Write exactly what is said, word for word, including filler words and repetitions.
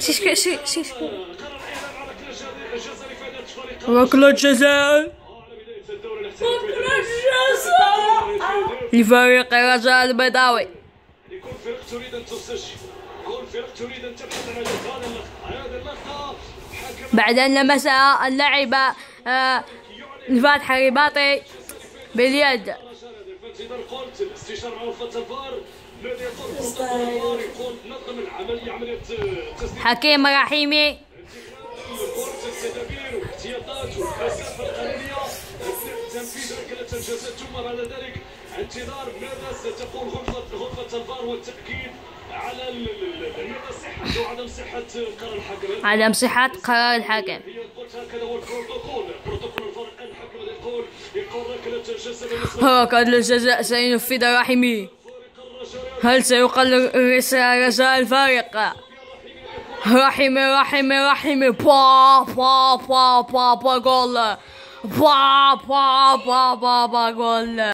شيش شيش شيش ركلة جزاء لفريق الرجاء البيضاوي. كل فرق تريد ان تسجل، كل فرق تريد ان تبحث عن هذه اللقطة. بعد ان لمسها اللاعب آه الفاتح الرباطي باليد. حكيم رحيمي تنفيذ ركلة الجزاء ثم بعد ذلك انتظار ماذا ستقول غرفة غرفة الفار والتأكيد على صحة وعدم صحة قرار الحكم. عدم صحة قرار الحكم. هي قلت هكذا هو البروتوكول، بروتوكول الفار الحكم يقول يقول ركلة الجزاء. ركلة الجزاء سينفذ رحيمي. هل سيقلل رجاء الفارق؟ رحيمي رحيمي رحيمي با با با با با جول با با با با با جول.